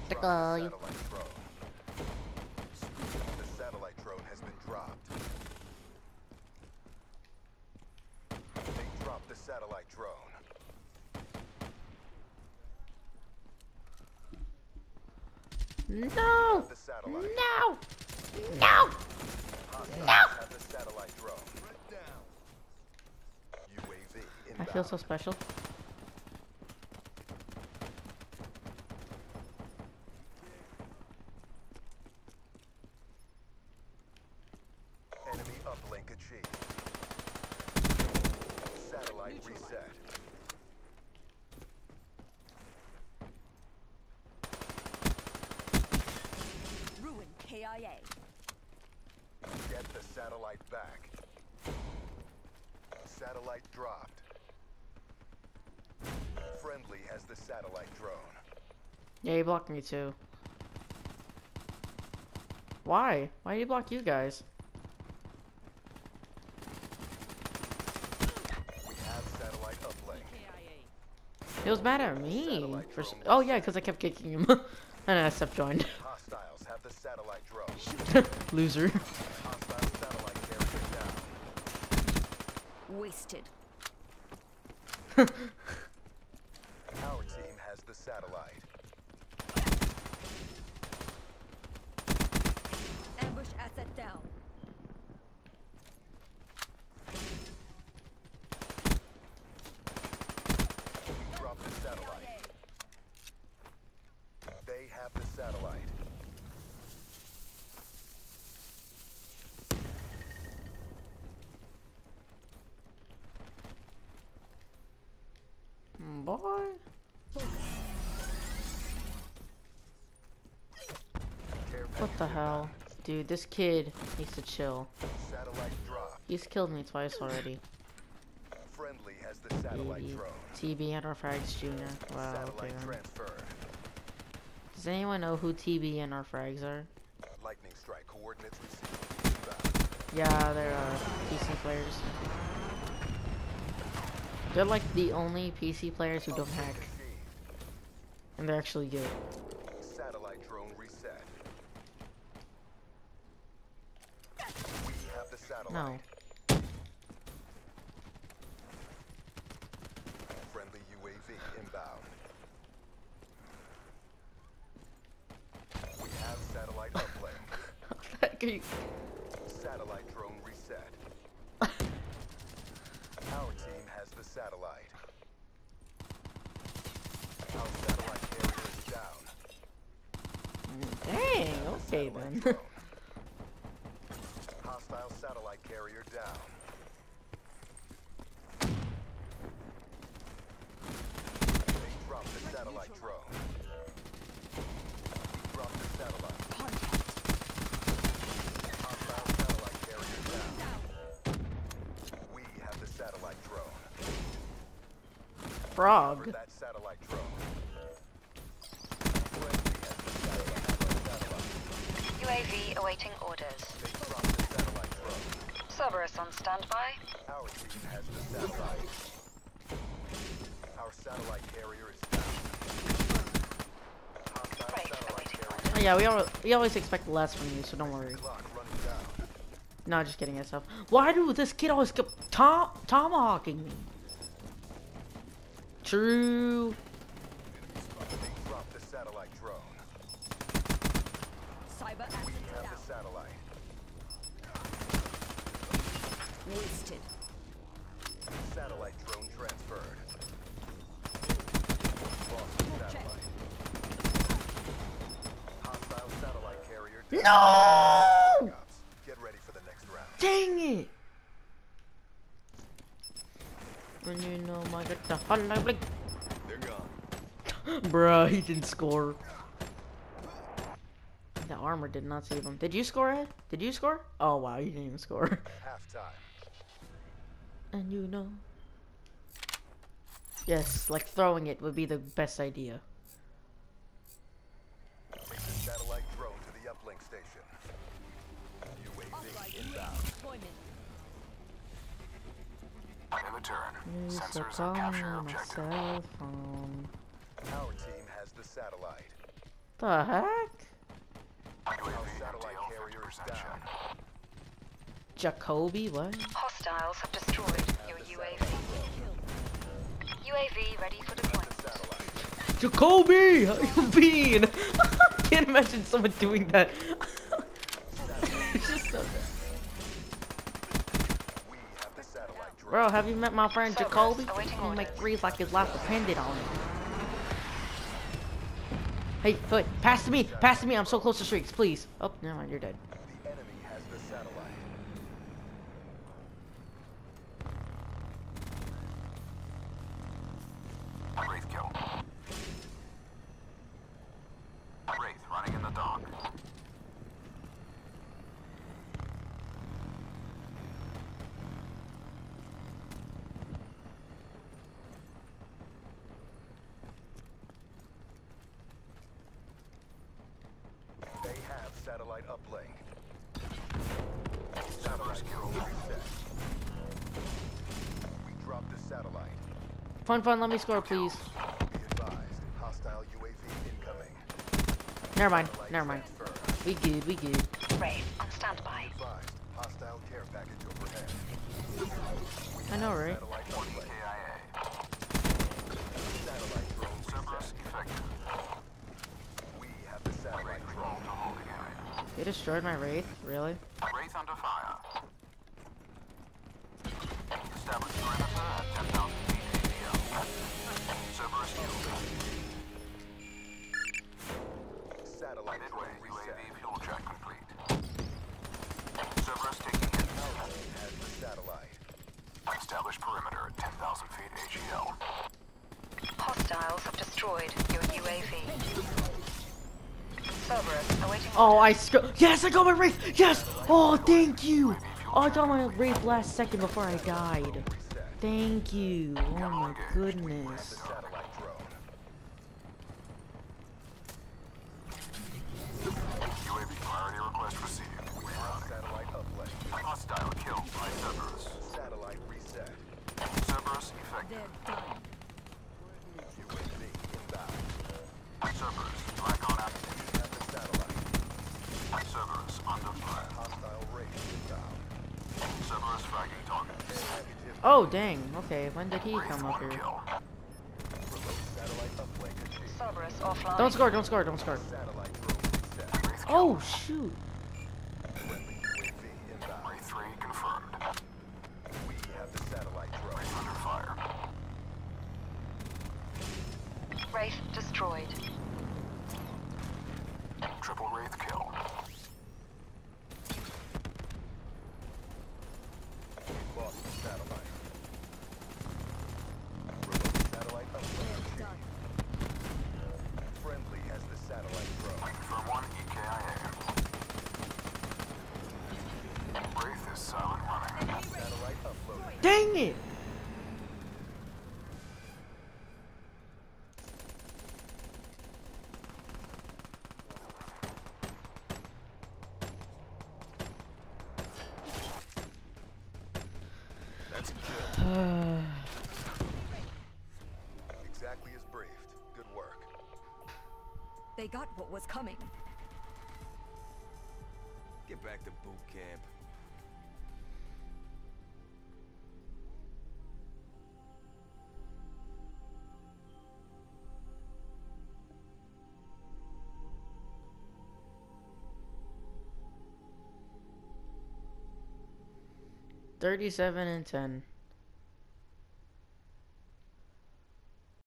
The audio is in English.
tactical. The satellite drone has been dropped. They dropped the satellite drone. No! The satellite. No! No! No! Have the satellite drone. UAV I inbound. feel so special. Enemy uplink achieved. Satellite reset. Ruin KIA. Get the satellite back. Satellite dropped. Friendly has the satellite drone. Yeah, he blocked me too. Why? Why did he block you guys? We have satellite uplink. He was mad at me. Oh yeah, because I kept kicking him. And I stepped joined. Hostiles have the satellite drone. Loser. Hostile satellite carrier down. Wasted. Our team has the satellite. Ambush asset down. We dropped the satellite. They have the satellite. Boy. Care What the hell? Dude, this kid needs to chill. Satellite dropped. He's killed me twice already. Friendly has the satellite TB, drone. TB and our frags junior. Wow, okay. Satellite Then. transferred. Does anyone know who TB and our frags are? Lightning strike coordinates received. Inbound. Yeah, they're PC players. They're like the only PC players who don't hack. Achieved. And they're actually good. Satellite drone reset. We have the satellite. No. Friendly UAV inbound. We have satellite uplink. Satellite drone reset. Our team has the satellite. Our satellite carrier is down. Dang, okay then. Drone. Hostile satellite carrier down. They dropped the satellite drone. We dropped the satellite. Hostile satellite carrier down. We have the satellite drone. For Frog. that satellite drone. Friendly has the satellite. UAV awaiting orders. They dropped the satellite drone. Cerberus on standby. Our team has the satellite. Our satellite carrier is down. Hostile Right, satellite awaiting carrier. Oh, yeah, we always expect less from you, so don't worry. Clock running down. No, just kidding myself. Why do this kid always keep tomahawking me? True. They dropped the satellite drone. Cyber We asset have down. the satellite. Wasted. Satellite drone transferred. Lost the satellite. Hostile satellite carrier down. No! Get ready for the next round. Dang it! When you know my get the hotline blink. They're gone. Bruh, he didn't score. The armor did not save him. Did you score, Ed? Did you score? Oh wow, you didn't even score. Halftime. And you know. Yes, like throwing it would be the best idea. Take the satellite drone to the uplink station. UAV inbound. Deployment. In return, Use the sensors phone capture on my objective. cell phone. Our team has the satellite. The heck? Our UAV satellite MTL carrier is 50% down. check. Jacoby, what? Hostiles have destroyed your UAV. UAV ready for deployment. Satellite. Jacoby! How you been? Can't imagine someone doing that. It's just so We have the satellite drone. Bro, have you met my friend Jacoby? Awaiting He make orders. threes like his life depended on it. Hey, foot, pass to me, pass to me. I'm so close to streaks, please. Oh, never mind, you're dead. The enemy has the satellite. Wraith kill. Wraith running in the dock. They have satellite uplink. Cerberus kill. Reset. We dropped the satellite. Fun, let me score, please. Be advised. Hostile UAV incoming. Never mind, Satellite never mind. transfer. We good, we good. Wraith on standby. Advised. Hostile care package overhead. I know, right? Satellite One uplink. KIA. Satellite drone Cerberus reset. effective. We have the satellite Wraith drone. roll to holding area. They destroyed my Wraith, really? Wraith under fire. Establish perimeter at 10,000 feet ATL. Cerberus killed. Satellite Midway, drone reset. UAV fuel check complete. Cerberus taking hit. Has the satellite. Establish perimeter at 10,000 feet AGL. Hostiles have destroyed your UAV. Cerberus awaiting Oh, orders. yes, I got my Wraith! Yes! Oh, thank you! Oh, I got my Wraith last second before I died. Reset. Thank you. Oh my goodness. Satellite drone. UAV priority request received. Rerouting. Satellite uplink. Hostile killed by Cerberus. Satellite reset. Cerberus effective. They're done. UAV inbound. Cerberus, black on active. We have the satellite. Cerberus under fire. Hostile race inbound. Cerberus fragging target. Package Oh, dang. Okay, when did he Wraith come up one here? kill. remote satellite uplink achieved. Cerberus offline. Don't score, don't score, don't score. Satellite drone reset. Wraith kill. Oh, shoot. Friendly UAV inbound. Wraith 3 confirmed. We have the satellite drone. Wraith under fire. Wraith destroyed. Triple Wraith kill. We lost the satellite. Remote satellite uplink They're achieved. done. Friendly has the satellite drone. Confirm 1 EKIA. Wraith is silent running. Satellite uploaded. Dang it! That's a kill. Exactly as briefed. Good work. They got what was coming. Get back to boot camp. $37 and 10.